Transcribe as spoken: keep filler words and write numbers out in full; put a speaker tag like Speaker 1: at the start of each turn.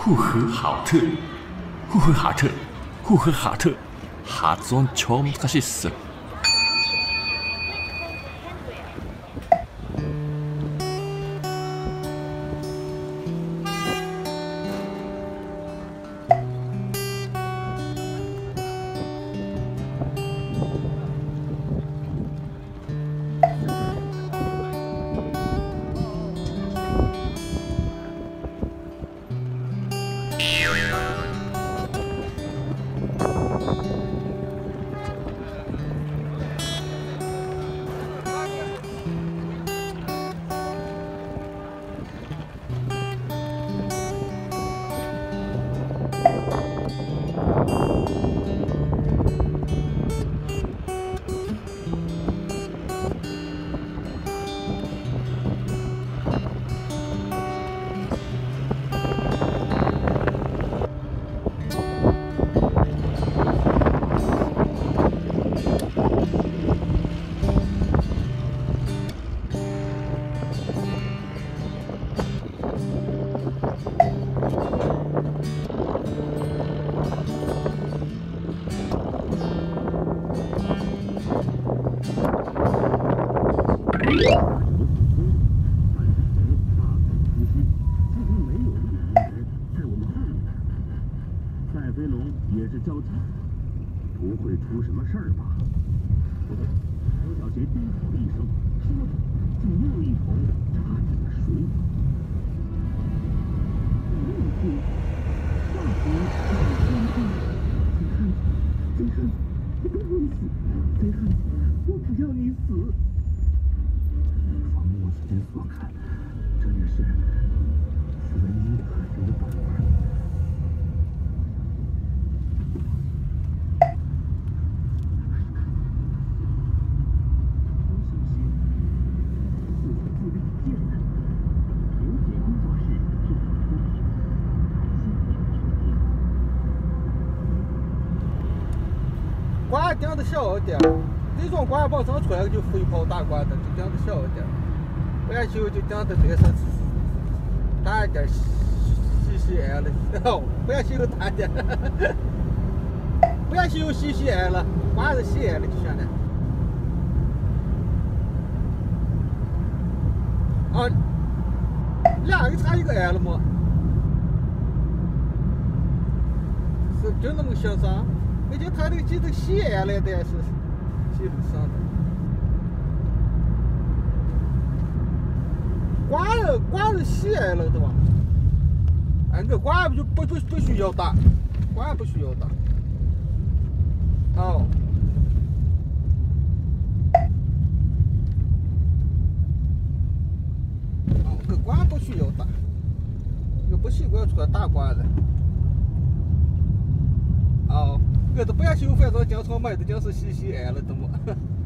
Speaker 1: 呼和浩特，呼和浩特，呼和浩特，하전 처음 가셨어.
Speaker 2: 瓜顶的小一点，这种瓜往上传就飞跑大瓜的，就顶的小一点，不然修就顶的这是大一点，细细矮了，不然修大点，不然修细细矮了，瓜是细矮了就行了。啊，两个差一个矮了吗？是就那么欣赏？我觉得他这个机子细矮了的是系统上的，瓜儿瓜儿细矮了对吧？哎，这瓜不就不不不需要大，瓜不需要大。哦。哦，这瓜不需要大，又不习惯穿大瓜了。哦。我都不要修，反正经常买的就是细细矮了的嘛。